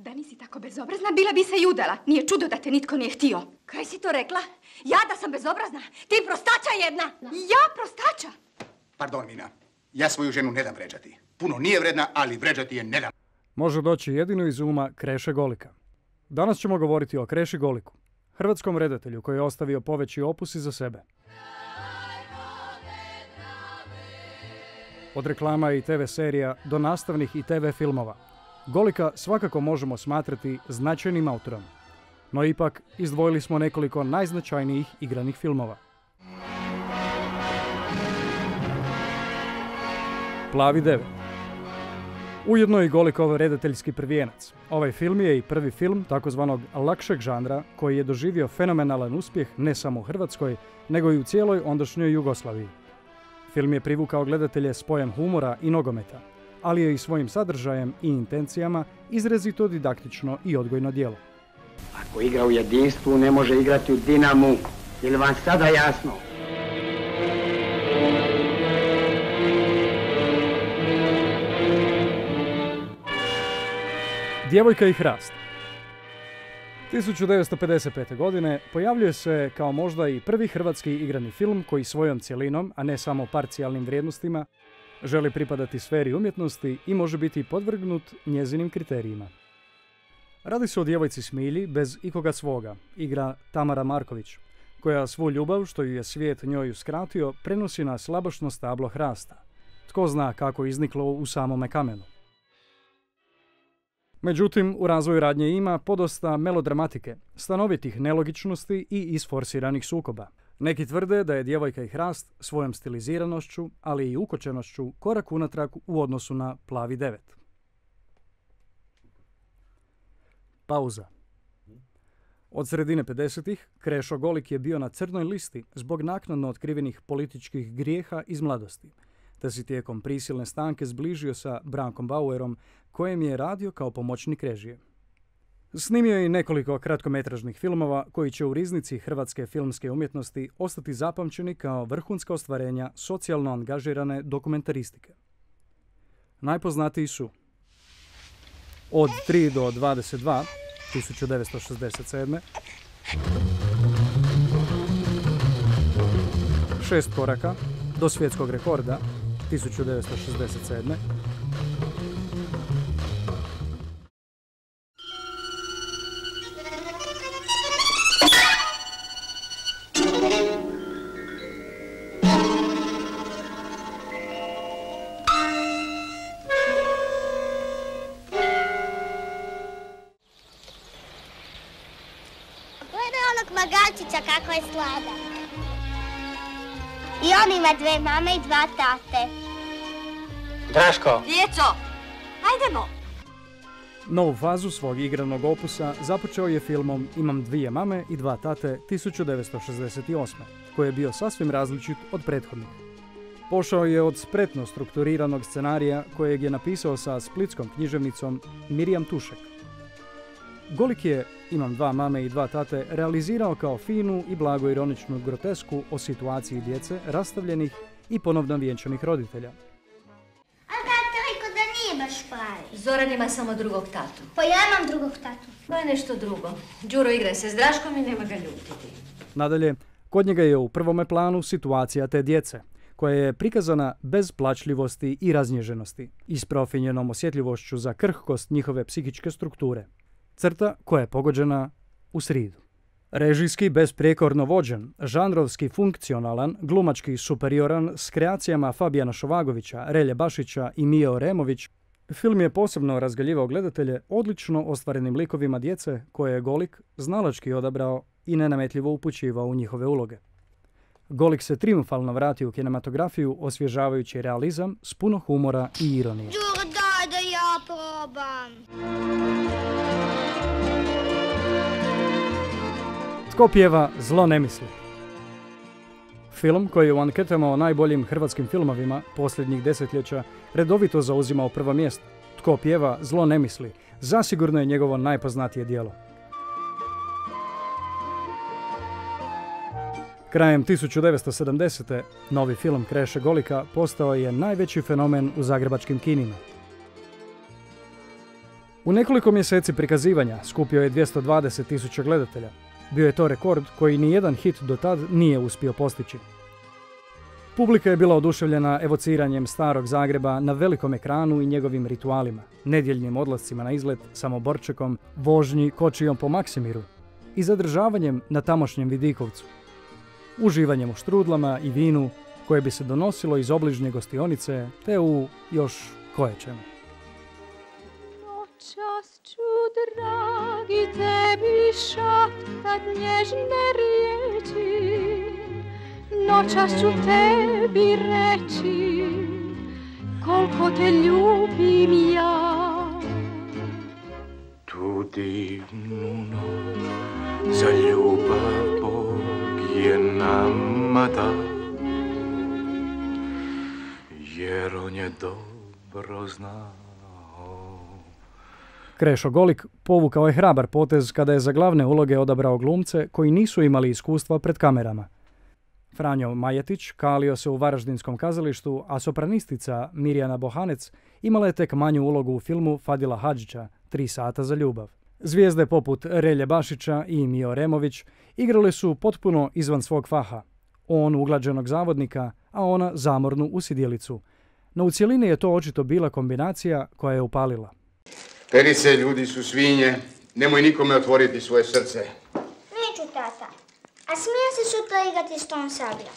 Da nisi tako bezobrazna, bila bi se i udala. Nije čudo da te nitko nije htio. Kaj si to rekla? Ja da sam bezobrazna? Ti prostača jedna! Ja prostača? Pardon, Mina. Ja svoju ženu ne dam vređati. Puno nije vredna, ali vređati je ne dam. Može doći jedino iz uma Kreše Golika. Danas ćemo govoriti o Kreši Goliku, hrvatskom redatelju koji je ostavio poveći opus iza sebe. Od reklama i TV serija do nastavnih i TV filmova, Golika svakako možemo smatrati značajnim autorom. No ipak izdvojili smo nekoliko najznačajnijih igranih filmova. Plavi 9. Ujedno i Golikov redateljski prvijenac. Ovaj film je i prvi film takozvanog lakšeg žanra koji je doživio fenomenalan uspjeh ne samo u Hrvatskoj, nego i u cijeloj ondašnjoj Jugoslaviji. Film je privukao gledatelje spojem humora i nogometa, ali je i svojim sadržajem i intencijama izrazito didaktično i odgojno djelo. Ako igra u jedinstvu, ne može igrati u Dinamu. Je li vam sada jasno? Djevojka i hrast. 1955. godine pojavljuje se kao možda i prvi hrvatski igrani film koji svojom cjelinom, a ne samo parcijalnim vrijednostima, želi pripadati sferi umjetnosti i može biti podvrgnut njezinim kriterijima. Radi se o djevojci Smilji bez ikoga svoga, igra Tamara Marković, koja svu ljubav što ju je svijet njoj uskratio prenosi na slabašno stablo hrasta. Tko zna kako izniklo u samome kamenu. Međutim, u razvoju radnje ima podosta melodramatike, stanovitih nelogičnosti i isforsiranih sukoba. Neki tvrde da je Djevojka i hrast svojom stiliziranošću, ali i ukočenošću korak unatrag u odnosu na Plavi 9. Pauza. Od sredine 50-ih Krešo Golik je bio na crnoj listi zbog naknadno otkrivenih političkih grijeha iz mladosti, te se tijekom prisilne stanke zbližio sa Brankom Bauerom, kojem je radio kao pomoćnik režije. Snimio je i nekoliko kratkometražnih filmova koji će u riznici hrvatske filmske umjetnosti ostati zapamćeni kao vrhunska ostvarenja socijalno angažirane dokumentaristike. Najpoznatiji su Od 3 do 22, 1967. 6 koraka do svjetskog rekorda, 1967. Magarčića kako je sladak. I on ima 2 mame i 2 tate. Draško! Djeco, hajdemo! Novu fazu svog igranog opusa započeo je filmom Imam 2 mame i 2 tate 1968. koji je bio sasvim različit od prethodnih. Pošao je od spretno strukturiranog scenarija kojeg je napisao sa splitskom književnicom Mirjam Tušek. Golik je Imam 2 mame i 2 tate realizirao kao finu i blago ironičnu grotesku o situaciji djece rastavljenih i ponovno vjenčanih roditelja. A tata rekao da nije baš pravi. Zoran ima samo drugog tatu. Pa ja imam drugog tatu. To je nešto drugo. Đuro igra se s Draškom i nema ga ljutiti. Nadalje, kod njega je u prvome planu situacija te djece, koja je prikazana bez plačljivosti i raznježenosti i s profinjenom osjetljivošću za krhkost njihove psihičke strukture. Crta koja je pogođena u sridu. Režijski besprijekorno vođen, žanrovski funkcionalan, glumački superioran s kreacijama Fabijana Šovagovića, Relje Bašića i Mije Oremović, film je posebno razgaljivao gledatelje odlično ostvarenim likovima djece koje je Golik znalački odabrao i nenametljivo upućivao u njihove uloge. Golik se triumfalno vratio u kinematografiju osvježavajući realizam s puno humora i ironije. Đuro, daj da ja probam. Tko pjeva, zlo ne misli. Film koji je u anketama o najboljim hrvatskim filmovima posljednjih desetljeća redovito zauzimao prvo mjesto. Tko pjeva, zlo ne misli, zasigurno je njegovo najpoznatije djelo. Krajem 1970. novi film Kreše Golika postao je najveći fenomen u zagrebačkim kinima. U nekoliko mjeseci prikazivanja skupio je 220.000 gledatelja. Bio je to rekord koji nijedan hit do tad nije uspio postići. Publika je bila oduševljena evociranjem starog Zagreba na velikom ekranu i njegovim ritualima, nedjeljnim odlascima na izlet samoborčekom, vožnji kočijom po Maksimiru i zadržavanjem na tamošnjem Vidikovcu, uživanjem u štrudlama i vinu koje bi se donosilo iz obližnje gostionice te u još koječemu. Noćas ću, dragi, tebi šaptat nježne riječi. Noćas ću tebi reći koliko te ljubim ja. Tu divnu noć za ljubav Bog je nama dao, jer on je dobro znao. Krešo Golik povukao je hrabar potez kada je za glavne uloge odabrao glumce koji nisu imali iskustva pred kamerama. Franjo Majetić kalio se u Varaždinskom kazalištu, a sopranistica Mirjana Bohanec imala je tek manju ulogu u filmu Fadila Hadžića, 3 sata za ljubav. Zvijezde poput Relje Bašića i Mio Remović igrale su potpuno izvan svog faha. On uglađenog zavodnika, a ona zamornu usidjelicu. No u cjelini je to očito bila kombinacija koja je upalila. Perice, ljudi su svinje. Nemoj nikome otvoriti svoje srce. Neću, tata. A smijem se sutra igrati s tom sabljom?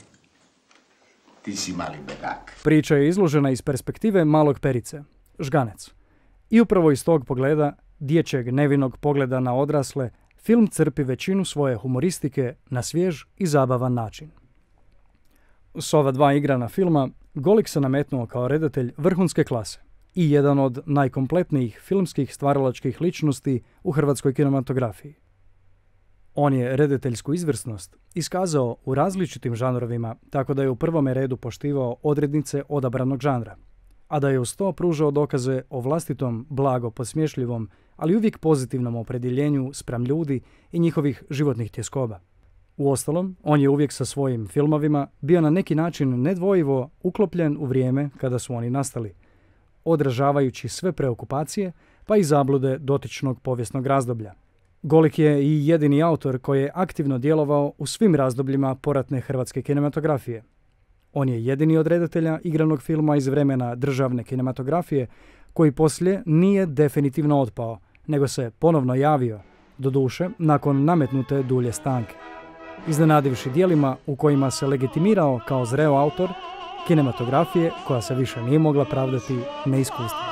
Ti si mali bedak. Priča je izložena iz perspektive malog Perice, Žganec. I upravo iz tog pogleda, dječjeg nevinog pogleda na odrasle, film crpi većinu svoje humoristike na svjež i zabavan način. S ova 2 igrana filma, Golik se nametnuo kao redatelj vrhunske klase i jedan od najkompletnijih filmskih stvaralačkih ličnosti u hrvatskoj kinematografiji. On je redateljsku izvrsnost iskazao u različitim žanrovima, tako da je u prvome redu poštivao odrednice odabranog žanra, a da je uz to pružao dokaze o vlastitom blago podsmješljivom, ali uvijek pozitivnom opredjeljenju spram ljudi i njihovih životnih tjeskoba. Uostalom, on je uvijek sa svojim filmovima bio na neki način nedvojivo uklopljen u vrijeme kada su oni nastali, odražavajući sve preokupacije pa i zablude dotičnog povijesnog razdoblja. Golik je i jedini autor koji je aktivno djelovao u svim razdobljima poratne hrvatske kinematografije. On je jedini od redatelja igranog filma iz vremena državne kinematografije koji poslije nije definitivno otpao, nego se ponovno javio, doduše nakon nametnute dulje stanke, iznenadivši djelima u kojima se legitimirao kao zreo autor kinematografije koja se više nije mogla pravdati neiskustvom.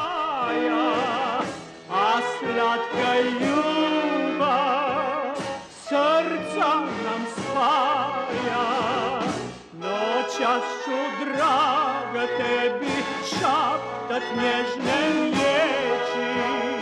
A slatka ljubav srca nam spaja, noćas ću, draga, tebi šaptat nježne riječi.